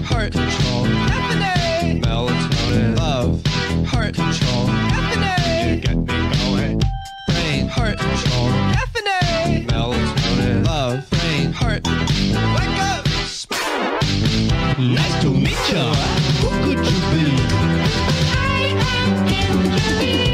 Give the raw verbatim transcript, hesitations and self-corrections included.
heart control, caffeine, melatonin, love, heart control, caffeine, you get me going, brain, heart control, caffeine, melatonin, love, brain, heart, wake up, nice to meet ya, who could you be? I am Kim Kelly.